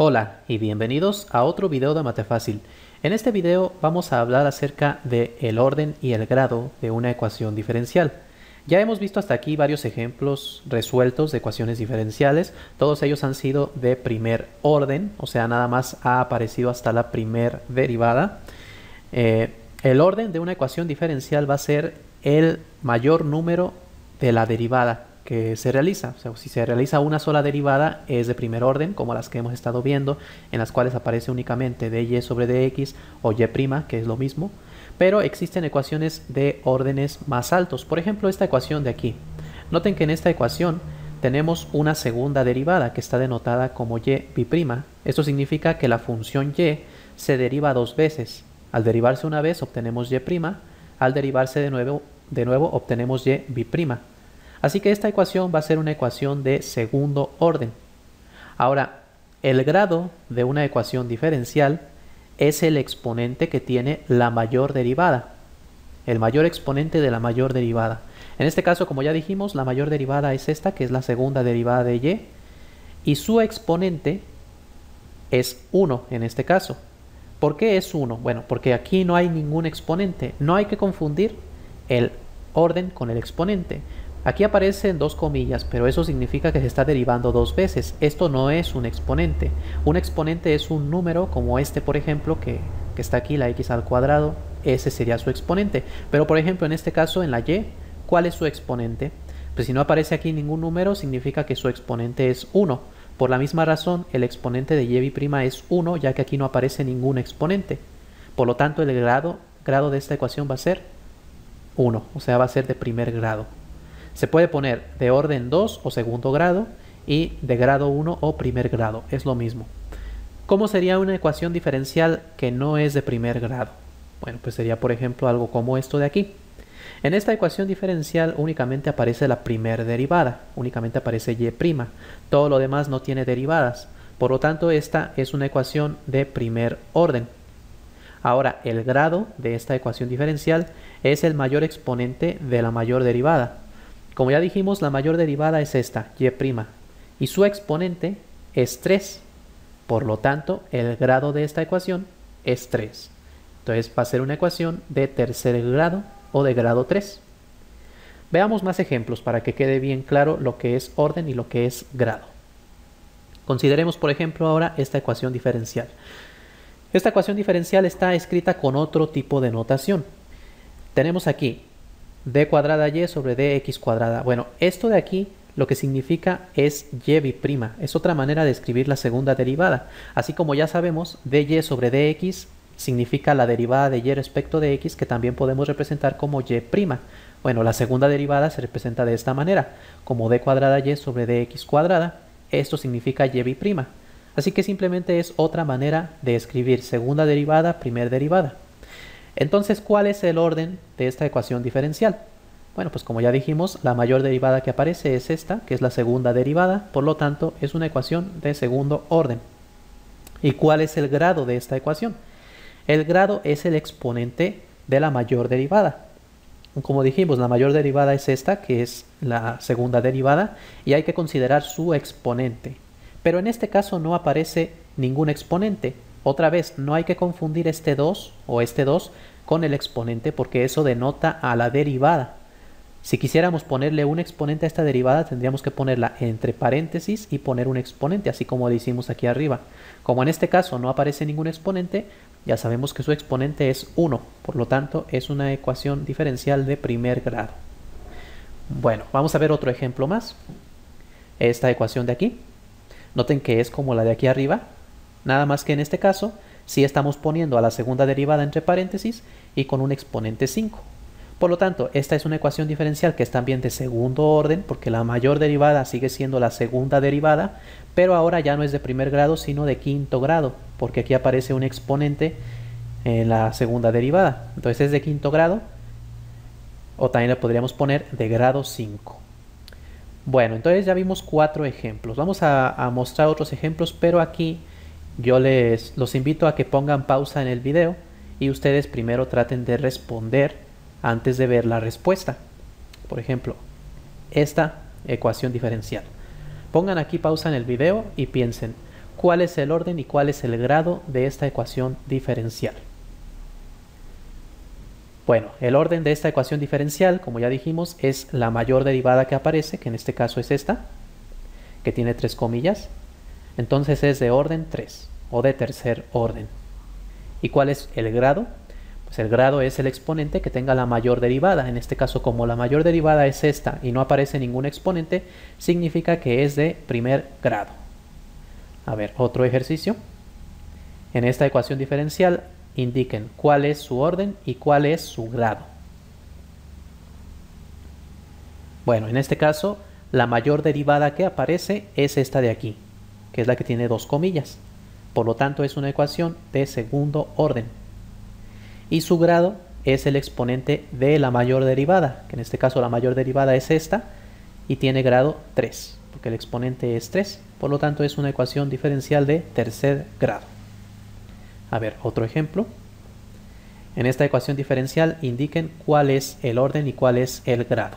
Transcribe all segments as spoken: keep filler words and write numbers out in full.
Hola y bienvenidos a otro video de Mate Fácil. En este video vamos a hablar acerca de el orden y el grado de una ecuación diferencial. Ya hemos visto hasta aquí varios ejemplos resueltos de ecuaciones diferenciales. Todos ellos han sido de primer orden, o sea, nada más ha aparecido hasta la primer derivada. Eh, el orden de una ecuación diferencial va a ser el mayor número de la derivada que se realiza. O sea, si se realiza una sola derivada es de primer orden, como las que hemos estado viendo, en las cuales aparece únicamente dy sobre dx o y', que es lo mismo. Pero existen ecuaciones de órdenes más altos. Por ejemplo, esta ecuación de aquí. Noten que en esta ecuación tenemos una segunda derivada que está denotada como y'. Esto significa que la función y se deriva dos veces. Al derivarse una vez obtenemos y', al derivarse de nuevo, de nuevo obtenemos y'. Así que esta ecuación va a ser una ecuación de segundo orden. Ahora, el grado de una ecuación diferencial es el exponente que tiene la mayor derivada. El mayor exponente de la mayor derivada. En este caso, como ya dijimos, la mayor derivada es esta, que es la segunda derivada de y. Y su exponente es uno en este caso. ¿Por qué es uno? Bueno, porque aquí no hay ningún exponente. No hay que confundir el orden con el exponente. Aquí aparece en dos comillas, pero eso significa que se está derivando dos veces. Esto no es un exponente. Un exponente es un número como este, por ejemplo, que, que está aquí, la x al cuadrado. Ese sería su exponente. Pero, por ejemplo, en este caso, en la y, ¿cuál es su exponente? Pues si no aparece aquí ningún número, significa que su exponente es uno. Por la misma razón, el exponente de y' es uno, ya que aquí no aparece ningún exponente. Por lo tanto, el grado, grado de esta ecuación va a ser uno, o sea, va a ser de primer grado. Se puede poner de orden dos o segundo grado y de grado uno o primer grado, es lo mismo. ¿Cómo sería una ecuación diferencial que no es de primer grado? Bueno, pues sería por ejemplo algo como esto de aquí. En esta ecuación diferencial únicamente aparece la primera derivada, únicamente aparece y'. Todo lo demás no tiene derivadas, por lo tanto esta es una ecuación de primer orden. Ahora, el grado de esta ecuación diferencial es el mayor exponente de la mayor derivada. Como ya dijimos, la mayor derivada es esta, y', y su exponente es tres. Por lo tanto, el grado de esta ecuación es tres. Entonces va a ser una ecuación de tercer grado o de grado tres. Veamos más ejemplos para que quede bien claro lo que es orden y lo que es grado. Consideremos, por ejemplo, ahora esta ecuación diferencial. Esta ecuación diferencial está escrita con otro tipo de notación. Tenemos aquí d cuadrada y sobre dx cuadrada. Bueno, esto de aquí lo que significa es y'. Es otra manera de escribir la segunda derivada. Así como ya sabemos, dy sobre dx significa la derivada de y respecto de x, que también podemos representar como y'. Bueno, la segunda derivada se representa de esta manera, como d cuadrada y sobre dx cuadrada. Esto significa y'. Así que simplemente es otra manera de escribir segunda derivada, primera derivada. Entonces, ¿cuál es el orden de esta ecuación diferencial? Bueno, pues como ya dijimos, la mayor derivada que aparece es esta, que es la segunda derivada, por lo tanto, es una ecuación de segundo orden. ¿Y cuál es el grado de esta ecuación? El grado es el exponente de la mayor derivada. Como dijimos, la mayor derivada es esta, que es la segunda derivada, y hay que considerar su exponente. Pero en este caso no aparece ningún exponente. Otra vez, no hay que confundir este dos o este dos con el exponente, porque eso denota a la derivada. Si quisiéramos ponerle un exponente a esta derivada, tendríamos que ponerla entre paréntesis y poner un exponente, así como lo hicimos aquí arriba. Como en este caso no aparece ningún exponente, ya sabemos que su exponente es uno. Por lo tanto, es una ecuación diferencial de primer grado. Bueno, vamos a ver otro ejemplo más. Esta ecuación de aquí. Noten que es como la de aquí arriba. Nada más que en este caso, sí estamos poniendo a la segunda derivada entre paréntesis y con un exponente cinco. Por lo tanto, esta es una ecuación diferencial que es también de segundo orden, porque la mayor derivada sigue siendo la segunda derivada, pero ahora ya no es de primer grado, sino de quinto grado, porque aquí aparece un exponente en la segunda derivada. Entonces es de quinto grado, o también le podríamos poner de grado cinco. Bueno, entonces ya vimos cuatro ejemplos. Vamos a, a mostrar otros ejemplos, pero aquí yo les los invito a que pongan pausa en el video y ustedes primero traten de responder antes de ver la respuesta. Por ejemplo, esta ecuación diferencial. Pongan aquí pausa en el video y piensen, cuál es el orden y cuál es el grado de esta ecuación diferencial. Bueno, el orden de esta ecuación diferencial, como ya dijimos, es la mayor derivada que aparece, que en este caso es esta, que tiene tres comillas. Entonces es de orden tres o de tercer orden. ¿Y cuál es el grado? Pues el grado es el exponente que tenga la mayor derivada. En este caso, como la mayor derivada es esta y no aparece ningún exponente, significa que es de primer grado. A ver, otro ejercicio. En esta ecuación diferencial, indiquen cuál es su orden y cuál es su grado. Bueno, en este caso, la mayor derivada que aparece es esta de aquí, que es la que tiene dos comillas. Por lo tanto, es una ecuación de segundo orden. Y su grado es el exponente de la mayor derivada, que en este caso la mayor derivada es esta, y tiene grado tres, porque el exponente es tres. Por lo tanto, es una ecuación diferencial de tercer grado. A ver, otro ejemplo. En esta ecuación diferencial indiquen cuál es el orden y cuál es el grado.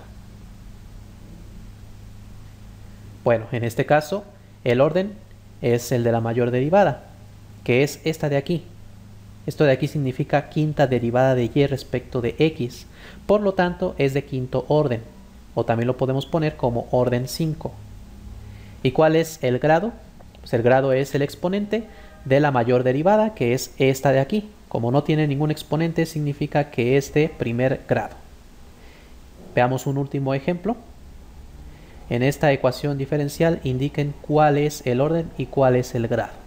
Bueno, en este caso, el orden es el de la mayor derivada, que es esta de aquí. Esto de aquí significa quinta derivada de y respecto de x. Por lo tanto, es de quinto orden. O también lo podemos poner como orden cinco. ¿Y cuál es el grado? Pues el grado es el exponente de la mayor derivada, que es esta de aquí. Como no tiene ningún exponente, significa que es de primer grado. Veamos un último ejemplo. En esta ecuación diferencial indiquen cuál es el orden y cuál es el grado.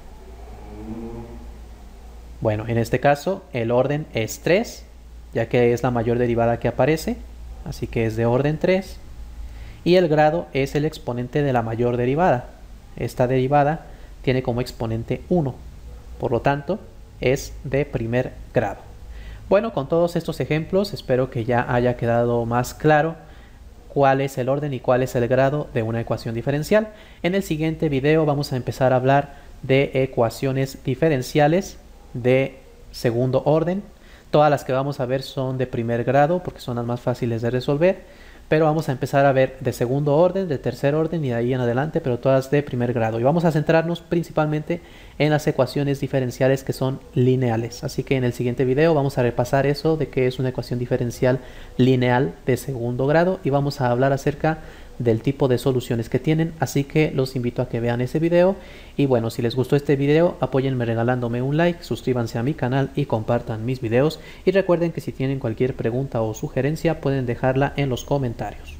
Bueno, en este caso el orden es tres, ya que es la mayor derivada que aparece, así que es de orden tres. Y el grado es el exponente de la mayor derivada. Esta derivada tiene como exponente uno, por lo tanto es de primer grado. Bueno, con todos estos ejemplos espero que ya haya quedado más claro cuál es el orden y cuál es el grado de una ecuación diferencial. En el siguiente video vamos a empezar a hablar de ecuaciones diferenciales de segundo orden. Todas las que vamos a ver son de primer grado porque son las más fáciles de resolver. Pero vamos a empezar a ver de segundo orden, de tercer orden y de ahí en adelante, pero todas de primer grado. Y vamos a centrarnos principalmente en las ecuaciones diferenciales que son lineales. Así que en el siguiente video vamos a repasar eso de qué es una ecuación diferencial lineal de segundo grado y vamos a hablar acerca del tipo de soluciones que tienen. Así que los invito a que vean ese video. Y bueno, si les gustó este video, apóyenme regalándome un like, suscríbanse a mi canal y compartan mis videos. Y recuerden que si tienen cualquier pregunta o sugerencia pueden dejarla en los comentarios.